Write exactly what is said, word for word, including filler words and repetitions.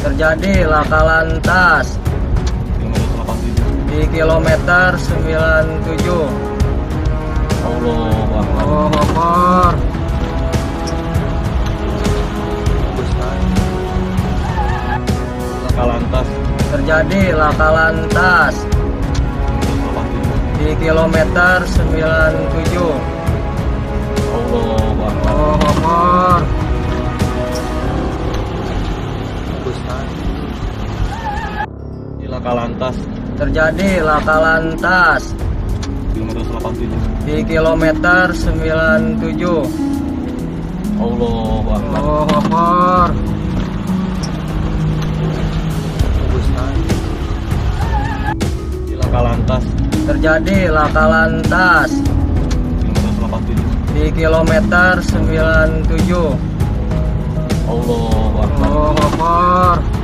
Terjadi laka lantas di kilometer sembilan puluh tujuh. Allahu Akbar. Allahu Akbar. Laka lantas Terjadi laka lantas di kilometer sembilan puluh tujuh. Allahu Akbar. Allahu Akbar. Laka lantas Terjadi laka lantas kilometer delapan puluh tujuh. di kilometer sembilan puluh tujuh. Allahu Akbar. Allahu Akbar. Laka lantas Terjadi laka lantas kilometer delapan puluh tujuh. di kilometer sembilan puluh tujuh. Allahu Akbar. Allahu Akbar.